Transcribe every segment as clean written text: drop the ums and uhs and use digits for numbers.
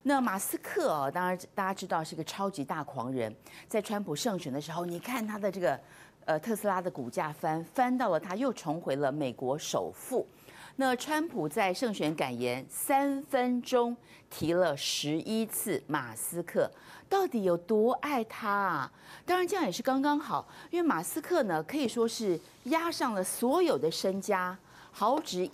那马斯克哦，当然大家知道是个超级大狂人，在川普胜选的时候，你看他的这个特斯拉的股价翻到了，他又重回了美国首富。那川普在胜选感言3分钟提了11次马斯克，到底有多爱他啊？当然这样也是刚刚好，因为马斯克呢可以说是押上了所有的身家，豪值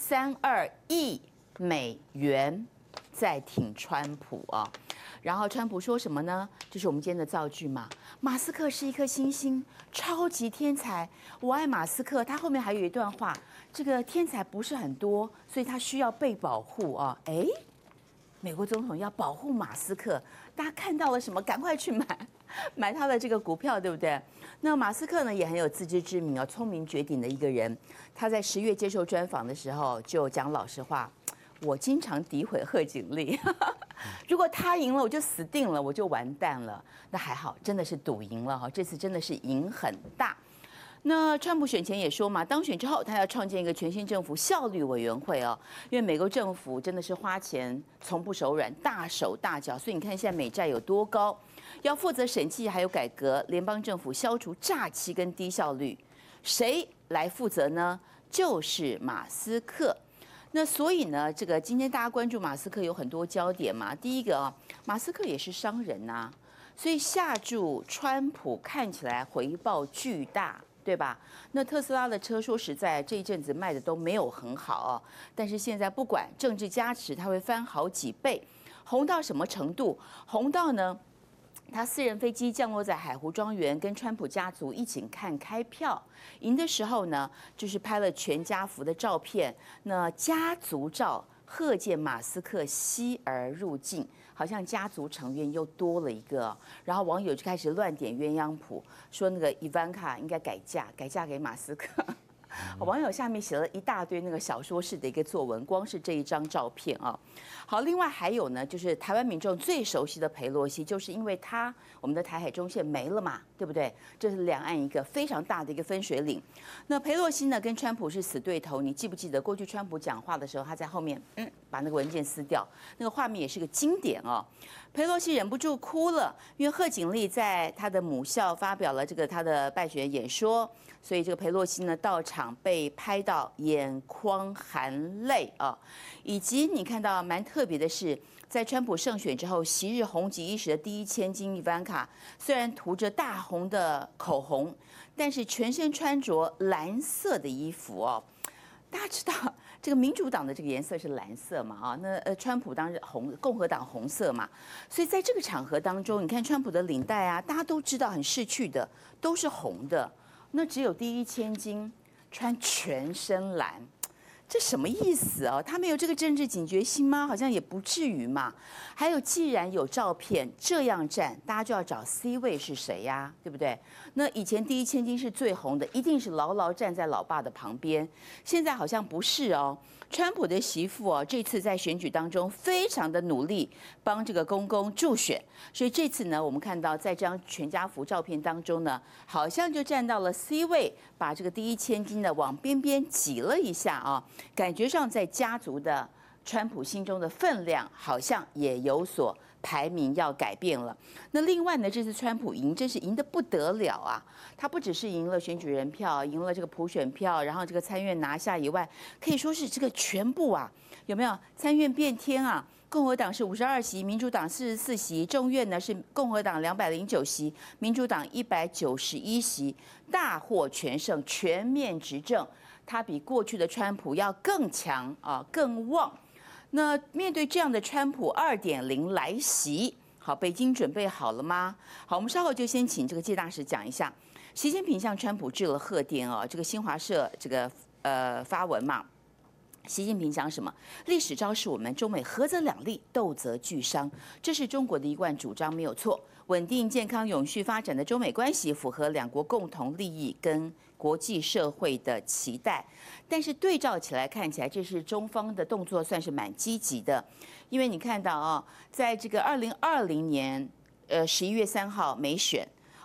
1.32亿美元，在挺川普啊。然后川普说什么呢？就是我们今天的造句嘛。马斯克是一颗星星，超级天才，我爱马斯克。他后面还有一段话，这个天才不是很多，所以他需要被保护啊。哎，美国总统要保护马斯克，大家看到了什么？赶快去买他的这个股票，对不对？那马斯克呢也很有自知之明啊，聪明绝顶的一个人。他在10月接受专访的时候就讲老实话。我经常诋毁贺锦丽，如果他赢了，我就死定了，我就完蛋了。那还好，真的是赌赢了哈，这次真的是赢很大。那川普选前也说嘛，当选之后他要创建一个全新政府效率委员会哦，因为美国政府真的是花钱从不手软，大手大脚，所以你看现在美债有多高，要负责审计还有改革联邦政府，消除诈欺跟低效率，谁来负责呢？就是马斯克。那所以呢，这个今天大家关注马斯克有很多焦点嘛。第一个啊，马斯克也是商人呐，所以下注川普看起来回报巨大，对吧？那特斯拉的车说实在这一阵子卖的都没有很好哦，但是现在不管政治加持，它会翻好几倍，红到什么程度？红到呢？他私人飞机降落在海湖庄园，跟川普家族一起看开票。赢的时候呢，就是拍了全家福的照片。那家族照贺见马斯克惜而入境，好像家族成员又多了一个。然后网友就开始乱点鸳鸯谱，说那个伊凡卡应该改嫁给马斯克。网友下面写了一大堆那个小说式的一个作文，光是这一张照片啊。好，另外还有呢，就是台湾民众最熟悉的裴洛西，就是因为我们的台海中线没了嘛，对不对？这是两岸一个非常大的一个分水岭。那裴洛西呢，跟川普是死对头，你记不记得过去川普讲话的时候，他在后面把那个文件撕掉，那个画面也是个经典哦。裴洛西忍不住哭了，因为贺锦丽在他的母校发表了这个他的败选演说，所以这个裴洛西呢到场被拍到眼眶含泪啊，以及你看到蛮特别的是，在川普胜选之后，昔日红极一时的第一千金伊凡卡，虽然涂着大红的口红，但是全身穿着蓝色的衣服哦。大家知道这个民主党的这个颜色是蓝色嘛？啊，那川普当然共和党红色嘛。所以在这个场合当中，你看川普的领带啊，大家都知道很逝去的，都是红的。那只有第一千金穿全身蓝，这什么意思啊？他没有这个政治警觉心吗？好像也不至于嘛。还有，既然有照片这样站，大家就要找 C 位是谁呀？对不对？那以前第一千金是最红的，一定是牢牢站在老爸的旁边。现在好像不是哦。川普的媳妇哦，这次在选举当中非常的努力，帮这个公公助选。所以这次呢，我们看到在这张全家福照片当中呢，好像就站到了 C 位，把这个第一千金呢往边边挤了一下啊。感觉上在家族的川普心中的分量好像也有所排名要改变了。那另外呢，这次川普赢真是赢得不得了啊！他不只是赢了选举人票，赢了这个普选票，然后这个参院拿下以外，可以说是这个全部啊，有没有参院变天啊？共和党是52席，民主党44席，众院呢是共和党209席，民主党191席，大获全胜，全面执政。他比过去的川普要更强啊，更旺。那面对这样的川普2.0来袭，好，北京准备好了吗？好，我们稍后就先请这个介大使讲一下。习近平向川普致了贺电哦，这个新华社这个发文嘛。习近平讲什么？历史昭示我们，中美合则两利，斗则俱伤，这是中国的一贯主张，没有错。稳定、健康、永续发展的中美关系，符合两国共同利益跟国际社会的期待。但是对照起来，看起来这是中方的动作，算是蛮积极的。因为你看到啊，在这个2020年11月3号美选。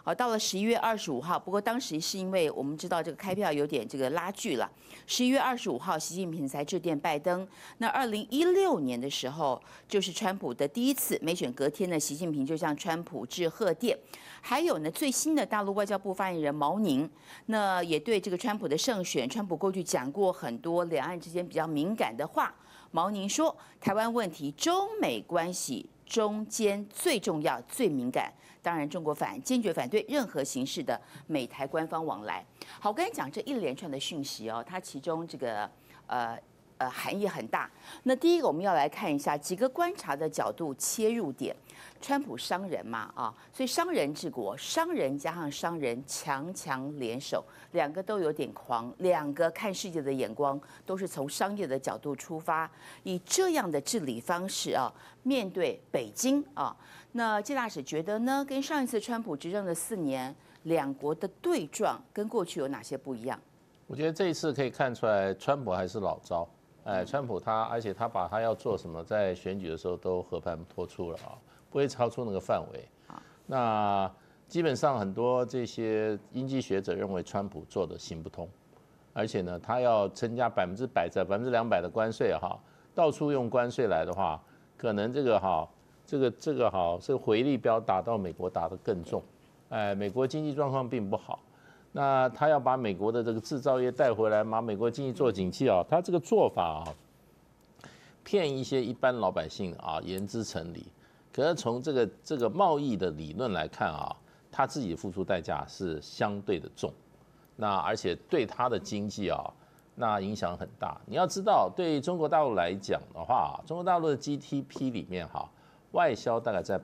到了11月25号，不过当时是因为我们知道这个开票有点这个拉锯了。11月25号，习近平才致电拜登。那2016年的时候，就是川普的第一次美选隔天呢，习近平就向川普致贺电。还有呢，最新的大陆外交部发言人毛宁，那也对这个川普的胜选，川普过去讲过很多两岸之间比较敏感的话。毛宁说，台湾问题、中美关系中间最重要、最敏感。当然，中国坚决反对任何形式的美台官方往来。好，我刚才讲这一连串的讯息哦，它其中这个含义很大。那第一个，我们要来看一下几个观察的角度切入点。川普商人嘛所以商人治国，商人加上商人强联手，两个都有点狂，两个看世界的眼光都是从商业的角度出发，以这样的治理方式面对北京那介大使觉得呢，跟上一次川普执政的4年，两国的对撞跟过去有哪些不一样？ 我觉得这一次可以看出来，川普还是老招。川普而且他把他要做什么，在选举的时候都和盘托出了不会超出那个范围。那基本上很多这些经济学者认为川普做的行不通，而且呢，他要增加100%、200%的关税到处用关税来的话，可能这个回力镖打到美国打得更重。美国经济状况并不好。那他要把美国的这个制造业带回来，把美国经济做景气他这个做法骗一些一般老百姓言之成理。可是从这个贸易的理论来看他自己付出代价是相对的重，那而且对他的经济那影响很大。你要知道，对中国大陆来讲的话，中国大陆的 GDP 里面外销大概在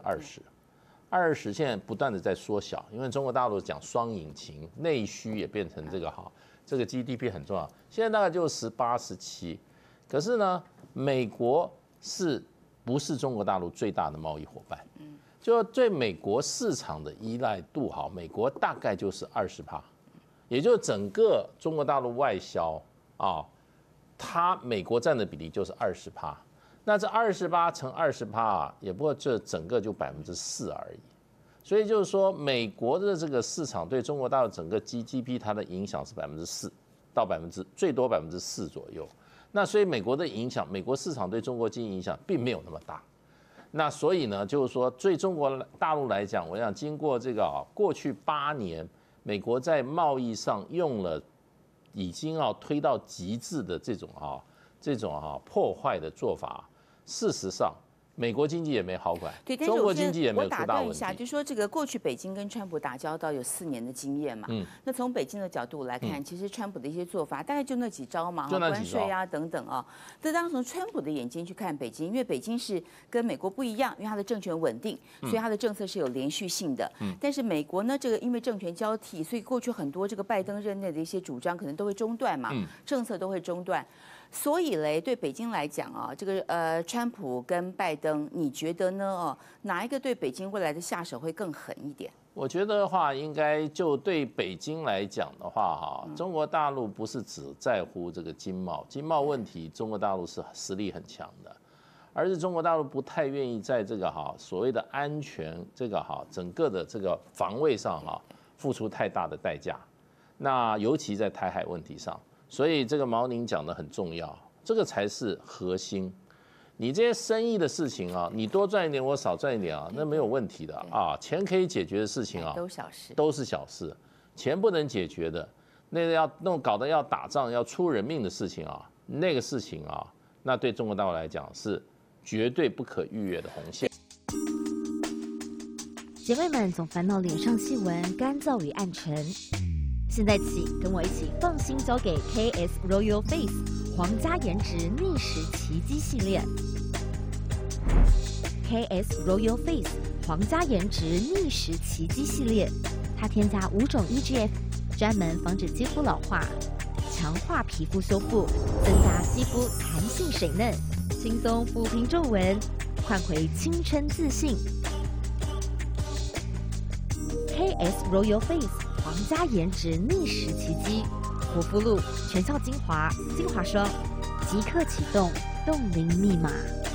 20%，现在不断的在缩小，因为中国大陆讲双引擎，内需也变成这个 GDP 很重要，现在大概就18、17。可是呢，美国不是中国大陆最大的贸易伙伴？就对美国市场的依赖度美国大概就是20%，也就是整个中国大陆外销美国占的比例就是20%。那这28乘20%也不过这整个就4%而已。所以就是说，美国的这个市场对中国大陆整个 GDP 它的影响是4%到最多4%左右。那所以美国的影响，美国市场对中国经济影响并没有那么大。那所以呢，就是说对中国大陆来讲，我想经过这个过去8年，美国在贸易上用了已经推到极致的这种破坏的做法。事实上，美国经济也没好转，中国经济也没有出大问题。我打断一下， 就说这个过去北京跟川普打交道有4年的经验嘛，那从北京的角度来看，其实川普的一些做法大概就那几招嘛，关税等等那当从川普的眼睛去看北京，因为北京是跟美国不一样，因为它的政权稳定，所以它的政策是有连续性的。但是美国呢，这个因为政权交替，所以过去很多这个拜登任内的一些主张可能都会中断嘛，政策都会中断。所以嘞，对北京来讲这个川普跟拜登，你觉得呢？哪一个对北京未来的下手会更狠一点？ 我觉得的话，应该就对北京来讲的话中国大陆不是只在乎这个经贸问题，中国大陆是实力很强的，而是中国大陆不太愿意在这个所谓的安全整个的这个防卫上付出太大的代价。那尤其在台海问题上。所以这个毛宁讲的很重要，这个才是核心。你这些生意的事情你多赚一点，我少赚一点那没有问题的钱可以解决的事情都是小事。钱不能解决的，那个要搞得要打仗要出人命的事情那个事情那对中国大陆来讲是绝对不可逾越的红线。 姐妹们总烦恼脸上细纹干燥与暗沉。现在起，跟我一起放心交给 KS Royal Face 皇家颜值逆时奇迹系列。KS Royal Face 皇家颜值逆时奇迹系列，它添加5种 EGF， 专门防止肌肤老化，强化皮肤修复，增加肌肤弹性水嫩，轻松抚平皱纹，换回青春自信。KS Royal Face。皇家颜值逆时奇迹，活肤露、全效精华、精华霜，即刻启动冻龄密码。